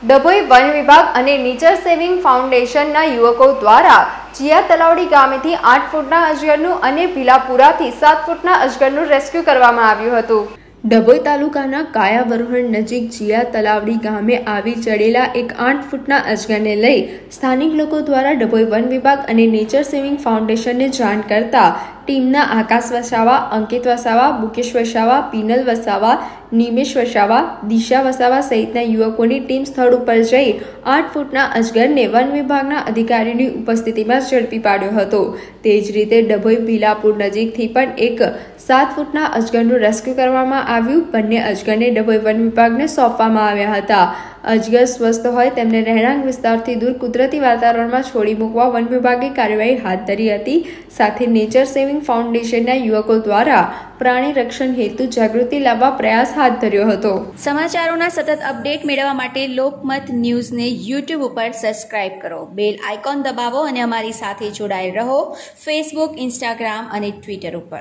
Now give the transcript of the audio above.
Dabhoi one વિભાગ અને nature saving ફાઉન્ડેશનના યુવકો દ્વારા જીયા તલાવડી ગામેથી 8 ફૂટના અજગરનું અને ભીલાપુરાથી 7 ફૂટના અજગરનું રેસ્ક્યુ કરવામાં આવ્યું હતું। ડભોઈ તાલુકાના કાયાવરોહણ નજીક જીયા તલાવડી ગામે આવી ચડેલા એક 8 ફૂટના અજગરને લઈ સ્થાનિક લોકો દ્વારા ડભોઈ વન વિભાગ અને નેચર સેવિંગ ફાઉન્ડેશનને જાણ કરતા ટીમના આકાશ વસાવા, અંકિત વસાવા, મુકેશ વસાવા, પીનલ વસાવા, નિમેશ વસાવા, દિશા વસાવા સહિતના યુવકોની ટીમ સ્થળ ઉપર જઈ 8 ફૂટના અજગરને વન વિભાગના અધિકારીની ઉપસ્થિતિમાં ઝડપી પાડ્યો હતો। તે જ રીતે ડભોઈ ભીલાપુર નજીકથી પણ એક 7 ફૂટના અજગરનું રેસ્ક્યુ કરવામાં આવ્યું। બંને અજગરને ડભોઈ વન વિભાગને સોંપવામાં આવ્યા હતા। અજગર સ્વસ્થ હોય તેમને રહેણાંક વિસ્તારથી દૂર કુદરતી વાતાવરણમાં છોડી મૂકવા વન વિભાગે કાર્યવાહી હાથ ધરી હતી। સાથે નેચર સેવિંગ ફાઉન્ડેશનના યુવકો દ્વારા પ્રાણી રક્ષણ હેતુ જાગૃતિ લાવવા પ્રયાસ હાથ ધર્યો હતો। સમાચારોના સતત અપડેટ મેળવવા માટે લોકમત ન્યૂઝને યુટ્યુબ ઉપર સબસ્ક્રાઇબ કરો, બેલ આઇકોન દબાવો અને અમારી સાથે જોડાયેલ રહો ફેસબુક, ઇન્સ્ટાગ્રામ અને ટ્વિટર ઉપર।